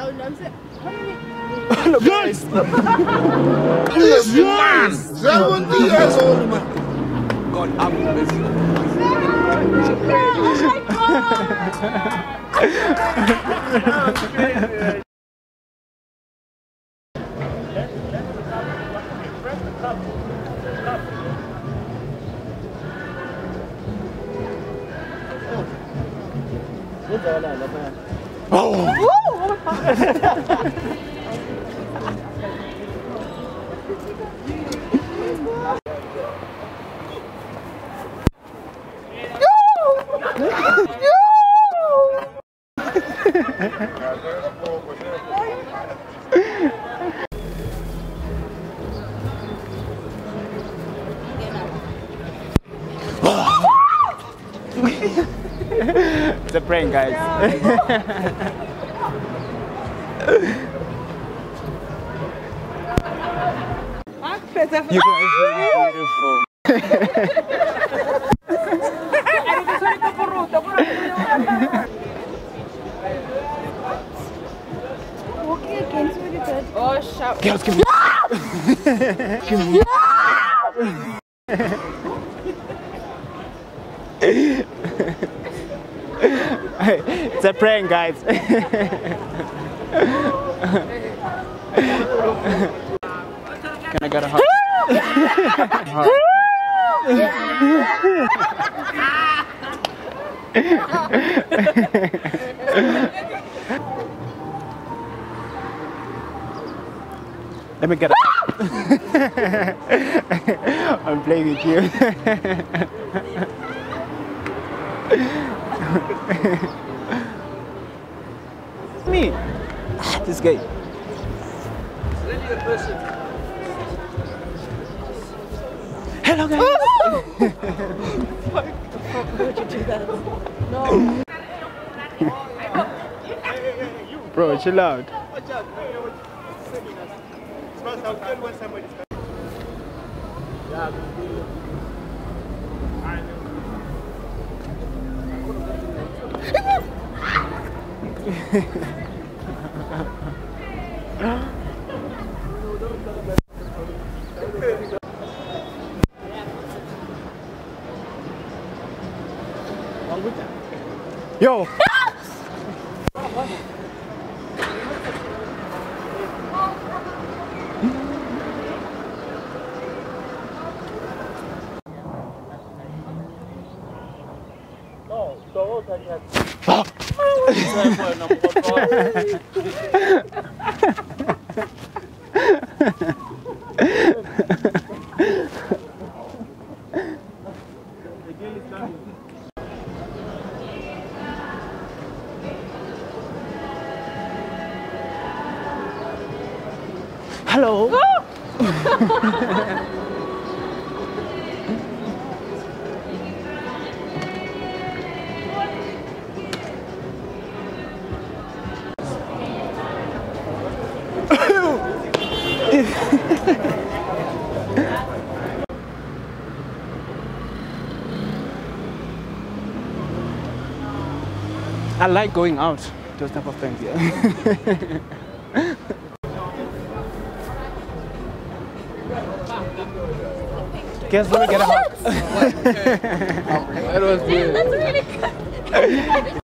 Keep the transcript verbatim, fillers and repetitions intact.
down. I'm saying, Look, guys! This man! seventy years old man! God, I'm this. Oh! It's a prank, guys. You guys are beautiful. walking against me with it. Oh, shout. Girls, give me. Give me. It's a prank, guys. Can I get a hug? Hug. Let me get a hug. I'm playing with you. Me. This guy. Hello guys. Why would you do that? No. Bro, chill out. Yo! Hello. I like going out, those type of things, yeah. Guess let me get a hug. That was good. That's really good.